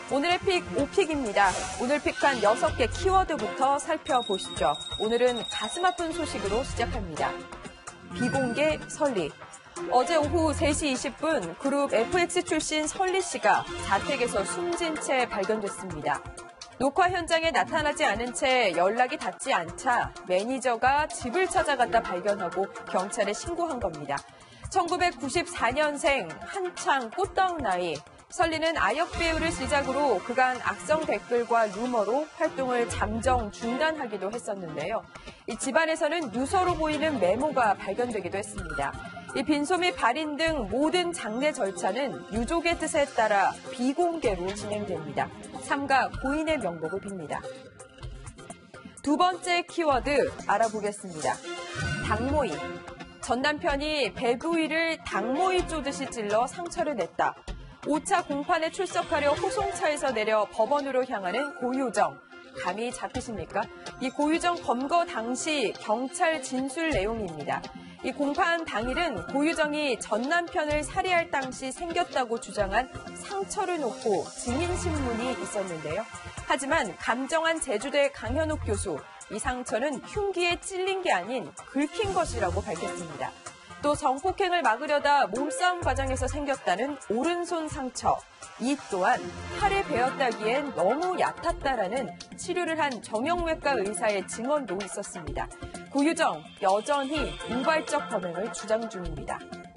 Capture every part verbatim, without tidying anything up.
오늘의 픽 오픽입니다. 오늘 픽한 여섯 개 키워드부터 살펴보시죠. 오늘은 가슴 아픈 소식으로 시작합니다. 비공개 설리. 어제 오후 세 시 이십 분 그룹 에프엑스 출신 설리 씨가 자택에서 숨진 채 발견됐습니다. 녹화 현장에 나타나지 않은 채 연락이 닿지 않자 매니저가 집을 찾아갔다 발견하고 경찰에 신고한 겁니다. 천구백구십사 년생 한창 꽃다운 나이. 설리는 아역 배우를 시작으로 그간 악성 댓글과 루머로 활동을 잠정 중단하기도 했었는데요. 이 집안에서는 유서로 보이는 메모가 발견되기도 했습니다. 이 빈소 및 발인 등 모든 장례 절차는 유족의 뜻에 따라 비공개로 진행됩니다. 삼가 고인의 명복을 빕니다. 두 번째 키워드 알아보겠습니다. 닭모이. 전 남편이 배 부위를 닭모이 쪼듯이 찔러 상처를 냈다. 오 차 공판에 출석하려 호송차에서 내려 법원으로 향하는 고유정. 감이 잡히십니까? 이 고유정 검거 당시 경찰 진술 내용입니다. 이 공판 당일은 고유정이 전 남편을 살해할 당시 생겼다고 주장한 상처를 놓고 증인신문이 있었는데요. 하지만 감정한 제주대 강현욱 교수, 이 상처는 흉기에 찔린 게 아닌 긁힌 것이라고 밝혔습니다. 또 성폭행을 막으려다 몸싸움 과정에서 생겼다는 오른손 상처. 이 또한 팔에 베었다기엔 너무 얕았다라는 치료를 한 정형외과 의사의 증언도 있었습니다. 고유정 여전히 우발적 범행을 주장 중입니다.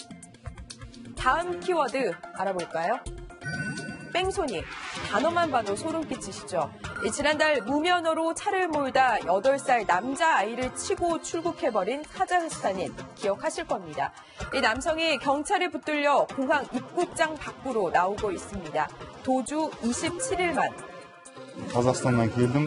다음 키워드 알아볼까요? 뺑소니. 단어만 봐도 소름 끼치시죠? 지난달 무면허로 차를 몰다 여덟 살 남자아이를 치고 출국해버린 카자흐스탄인 기억하실 겁니다. 이 남성이 경찰에 붙들려 공항 입국장 밖으로 나오고 있습니다. 도주 이십칠 일만. Қазақстаннан келдім.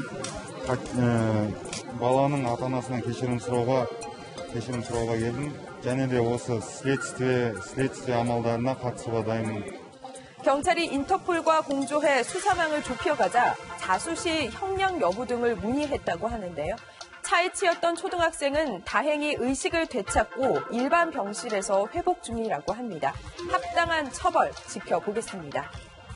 баланың ата-анасынан кешірім сұрауға кешірім сұрауға келдім. және де осы следствие следствие амалдарына қатысуға дайынмын. 경찰이 인터폴과 공조해 수사망을 좁혀가자 자수시 형량 여부 등을 문의했다고 하는데요. 차에 치였던 초등학생은 다행히 의식을 되찾고 일반 병실에서 회복 중이라고 합니다. 합당한 처벌 지켜보겠습니다.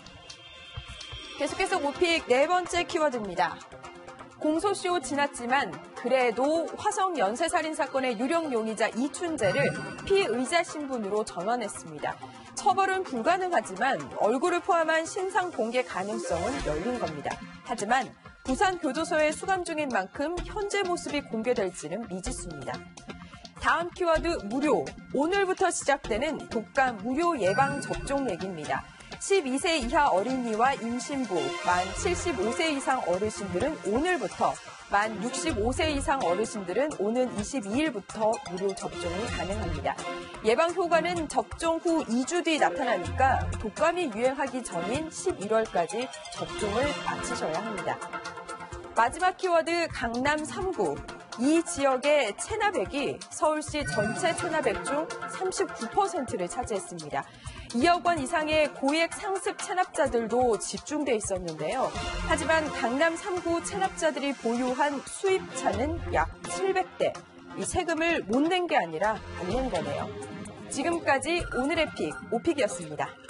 계속해서 오픽 네 번째 키워드입니다. 공소시효 지났지만 그래도 화성 연쇄살인 사건의 유력 용의자 이춘재를 피의자 신분으로 전환했습니다. 처벌은 불가능하지만 얼굴을 포함한 신상 공개 가능성은 열린 겁니다. 하지만 부산교도소에 수감 중인 만큼 현재 모습이 공개될지는 미지수입니다. 다음 키워드 무료. 오늘부터 시작되는 독감 무료 예방 접종 얘기입니다. 십이 세 이하 어린이와 임신부, 만 칠십오 세 이상 어르신들은 오늘부터, 만 육십오 세 이상 어르신들은 오는 이십이 일부터 무료 접종이 가능합니다. 예방 효과는 접종 후 이 주 뒤 나타나니까 독감이 유행하기 전인 십일월까지 접종을 마치셔야 합니다. 마지막 키워드 강남 삼 구. 이 지역의 체납액이 서울시 전체 체납액 중 삼십구 퍼센트를 차지했습니다. 이억 원 이상의 고액 상습 체납자들도 집중돼 있었는데요. 하지만 강남 삼 구 체납자들이 보유한 수입차는 약 칠백 대. 이 세금을 못 낸 게 아니라 안 낸 거네요. 지금까지 오늘의 픽 오픽이었습니다.